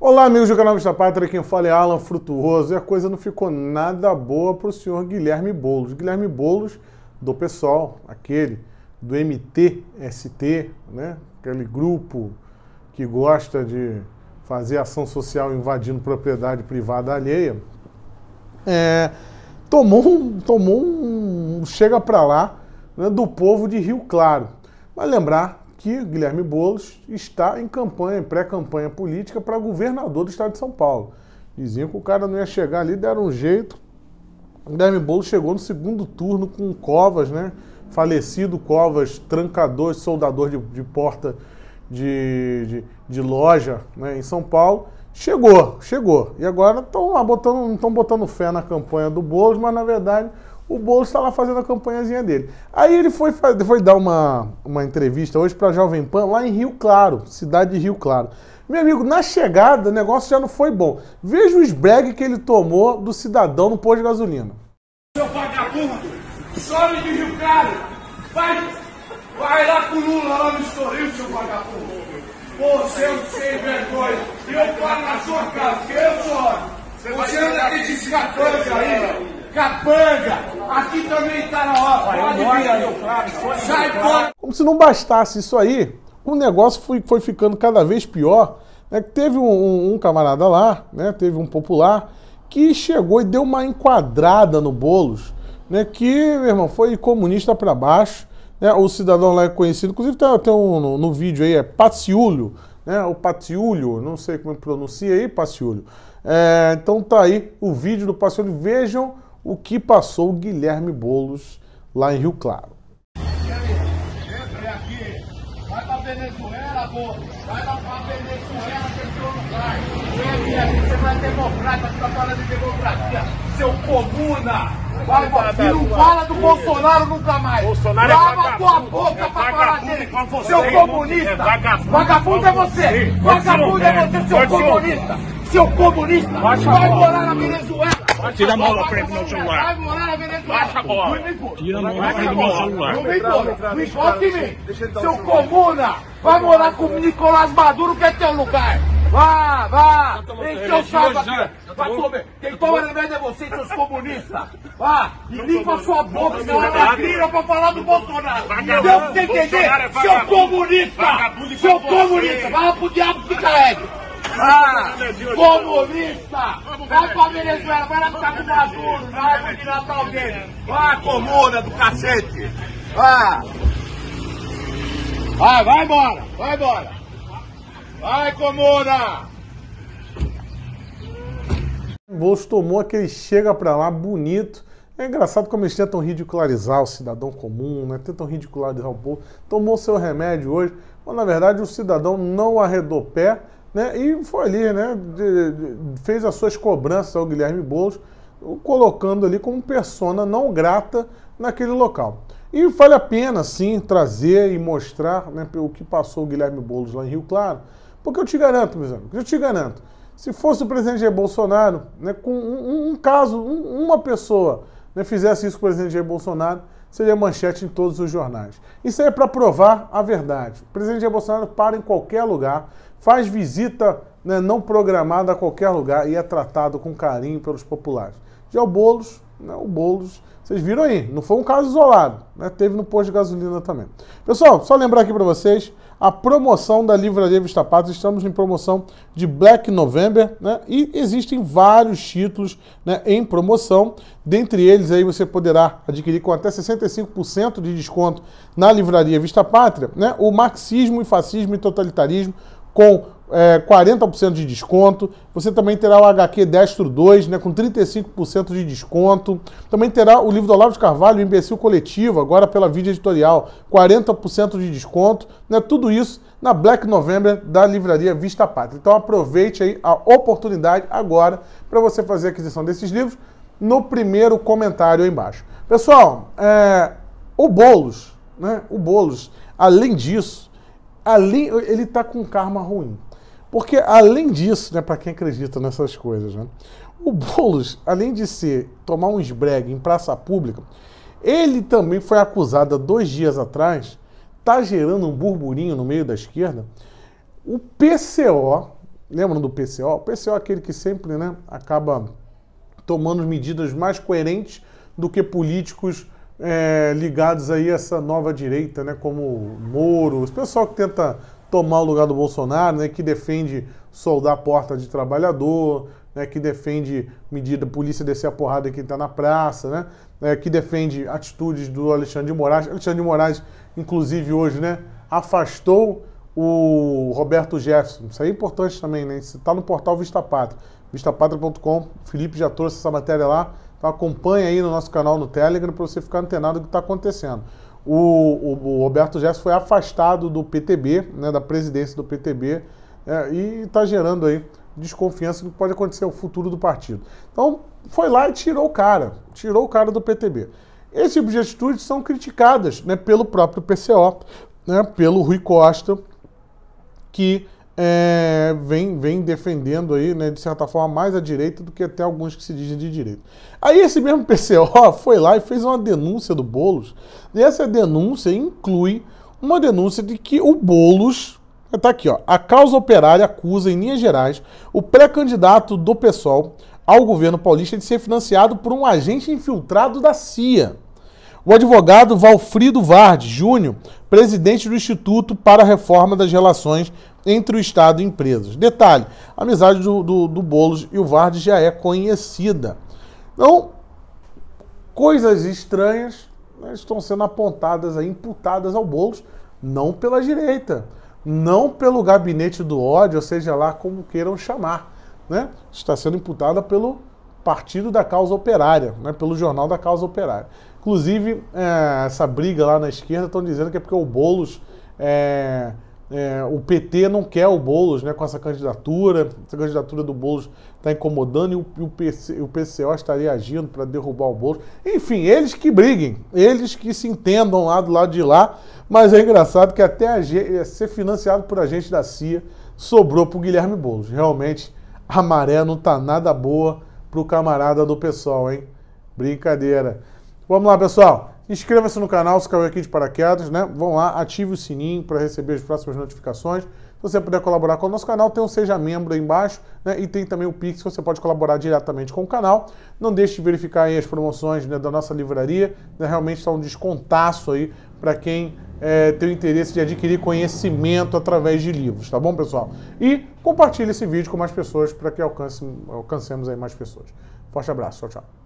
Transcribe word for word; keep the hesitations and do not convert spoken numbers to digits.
Olá, amigos do canal Vista Pátria, quem fala é Alan Frutuoso, e a coisa não ficou nada boa para o senhor Guilherme Boulos. Guilherme Boulos, do PSOL, aquele do M T S T, né? Aquele grupo que gosta de fazer ação social invadindo propriedade privada alheia, é, tomou, um, tomou um chega para lá, né, do povo de Rio Claro. Vai lembrar que Guilherme Boulos está em campanha, em pré-campanha política para governador do estado de São Paulo. Diziam que o cara não ia chegar ali, deram um jeito. Guilherme Boulos chegou no segundo turno com Covas, né? Falecido Covas, trancador, soldador de, de porta de, de, de loja, né, em São Paulo. Chegou, chegou. E agora estão lá botando, não estão botando fé na campanha do Boulos, mas na verdade o Boulos está lá fazendo a campanhazinha dele. Aí ele foi, foi dar uma, uma entrevista hoje para a Jovem Pan, lá em Rio Claro, cidade de Rio Claro. Meu amigo, na chegada o negócio já não foi bom. Veja o esbregue que ele tomou do cidadão no posto de gasolina. Seu vagabundo, sobe de Rio Claro, vai, vai lá pro Lula, lá no Estoril, seu vagabundo. Você é um sem vergonha, e eu paro na sua casa, porque eu sou. Você anda com esses capanga aí. Capanga! Aqui também tá na hora. Pode vir aí. Sai fora! Como se não bastasse isso aí, o negócio foi, foi ficando cada vez pior. Né? Teve um, um, um camarada lá, né? Teve um popular, que chegou e deu uma enquadrada no Boulos, né? Que, meu irmão, foi comunista pra baixo. Né? O cidadão lá é conhecido, inclusive tem, tem um no, no vídeo aí, é Paciúlio, né? O Paciúlio, não sei como pronuncia aí, Paciúlio. É, então tá aí o vídeo do Paciúlio, vejam o que passou o Guilherme Boulos lá em Rio Claro. Entra aqui, vai pra Venezuela, pô. Vai lá pra Venezuela, que entrou no lugar. Vem aqui, você vai democrata, você tá falando de democracia, seu comuna. Vai, e não fala do Bolsonaro nunca mais. Bolsonaro Lava é tua boca é pra falar vagabundo dele. igual você, Seu comunista. é vagabundo. Vagabundo é você. Sim, Vagabundo é pode você, ser, seu pode ser. comunista. Seu comunista. Baixa Vai a bola. morar na Venezuela. Tira a mão da frente do meu celular. Vai morar na Venezuela. Baixa a bola. Não me importa. Tira a mão da Baixa frente a do meu bola. celular. Não me importa. Não importa em mim. Seu comuna. Vai morar com o Nicolás Maduro, que é teu lugar. Vá, vá. Enche o saco aqui. Vai comer. Quem toma remédio é você, seus comunistas. Vá. E limpa a sua boca, senão ela vira pra falar do Bolsonaro. Deu pra você entender? Seu comunista. Seu comunista. Vai lá pro diabo que carregue. Ah, comunista! Vai pra Venezuela, vai lá ficar com o Maduro, vai pro de Natal dele! Vai, comuna do cacete! Vai! Vai, vai embora! Vai embora! Vai, comuna! O Boulos tomou aquele chega pra lá bonito. É engraçado como eles tentam ridicularizar o cidadão comum, né? Tentam ridicularizar o povo. Tomou seu remédio hoje, mas na verdade o cidadão não arredou pé, né? E foi ali, né? De, de, fez as suas cobranças ao Guilherme Boulos, colocando ali como persona não grata naquele local. E vale a pena, sim, trazer e mostrar, né, o que passou o Guilherme Boulos lá em Rio Claro, porque eu te garanto, meus amigos, eu te garanto, se fosse o presidente Jair Bolsonaro, né, com um, um caso, um, uma pessoa, né, fizesse isso com o presidente Jair Bolsonaro, seria manchete em todos os jornais. Isso aí é para provar a verdade. O presidente Jair Bolsonaro para em qualquer lugar, faz visita, né, não programada a qualquer lugar e é tratado com carinho pelos populares. Já o Boulos, né, o Boulos, vocês viram aí, não foi um caso isolado, né, teve no posto de gasolina também. Pessoal, só lembrar aqui para vocês, a promoção da Livraria Vista Pátria, estamos em promoção de Black November, né, e existem vários títulos, né, em promoção. Dentre eles aí você poderá adquirir com até sessenta e cinco por cento de desconto na Livraria Vista Pátria, né, o Marxismo e Fascismo e Totalitarismo com é, quarenta por cento de desconto. Você também terá o H Q Destro dois, né, com trinta e cinco por cento de desconto. Também terá o livro do Olavo de Carvalho, O Imbecil Coletivo, agora pela Vídeo Editorial, quarenta por cento de desconto. Né, tudo isso na Black November da Livraria Vista Pátria. Então aproveite aí a oportunidade agora para você fazer a aquisição desses livros no primeiro comentário aí embaixo. Pessoal, é, o Boulos, né, o Boulos, além disso, além, ele está com karma ruim. Porque, além disso, né, para quem acredita nessas coisas, né, o Boulos, além de ser tomar um esbregue em praça pública, ele também foi acusado há dois dias atrás, está gerando um burburinho no meio da esquerda. O P C O, lembram do P C O? O P C O é aquele que sempre, né, acaba tomando medidas mais coerentes do que políticos é, ligados aí a essa nova direita, né, como Moro, o pessoal que tenta tomar o lugar do Bolsonaro, né, que defende soldar a porta de trabalhador, né, que defende medida, polícia descer a porrada quem está na praça, né, é, que defende atitudes do Alexandre de Moraes. Alexandre de Moraes, inclusive hoje, né, afastou o Roberto Jefferson. Isso aí é importante também, né? Isso está no portal Vista Pátria, vista pátria ponto com. O Felipe já trouxe essa matéria lá. Então acompanha aí no nosso canal no Telegram para você ficar antenado do que está acontecendo. O, o, o Roberto Jefferson foi afastado do P T B, né, da presidência do P T B, é, e está gerando aí desconfiança do que pode acontecer no futuro do partido. Então foi lá e tirou o cara, tirou o cara do P T B. Esse tipo de atitudes são criticadas, né, pelo próprio P C O, né, pelo Rui Costa, que é, vem, vem defendendo aí, né, de certa forma, mais a direita do que até alguns que se dizem de direita. Aí esse mesmo P C O foi lá e fez uma denúncia do Boulos, e essa denúncia inclui uma denúncia de que o Boulos, tá aqui, ó, a causa operária acusa, em linhas gerais, o pré-candidato do PSOL ao governo paulista de ser financiado por um agente infiltrado da C I A. O advogado Valfrido Vardes Júnior, presidente do Instituto para a Reforma das Relações entre o Estado e Empresas. Detalhe, a amizade do, do, do Boulos e o Vardes já é conhecida. Então, coisas estranhas, né, estão sendo apontadas, aí, imputadas ao Boulos, não pela direita, não pelo gabinete do ódio, ou seja lá como queiram chamar, né? Está sendo imputada pelo Partido da Causa Operária, né, pelo Jornal da Causa Operária. Inclusive, é, essa briga lá na esquerda estão dizendo que é porque o Boulos, é, é, o P T não quer o Boulos, né, com essa candidatura, essa candidatura do Boulos está incomodando e o, e o, P C, o P C O estaria agindo para derrubar o Boulos. Enfim, eles que briguem, eles que se entendam lá do lado de lá, mas é engraçado que até a, ser financiado por agente da C I A sobrou para o Guilherme Boulos. Realmente, a maré não está nada boa para o camarada do PSOL, hein? Brincadeira. Vamos lá, pessoal. Inscreva-se no canal se caiu aqui de paraquedas, né? Vão lá, ative o sininho para receber as próximas notificações. Se você puder colaborar com o nosso canal, tem um Seja Membro aí embaixo, né? E tem também o Pix, você pode colaborar diretamente com o canal. Não deixe de verificar aí as promoções, né, da nossa livraria, né? Realmente está um descontaço aí para quem é, tem o interesse de adquirir conhecimento através de livros, tá bom, pessoal? E compartilhe esse vídeo com mais pessoas para que alcance, alcancemos aí mais pessoas. Forte abraço, tchau, tchau.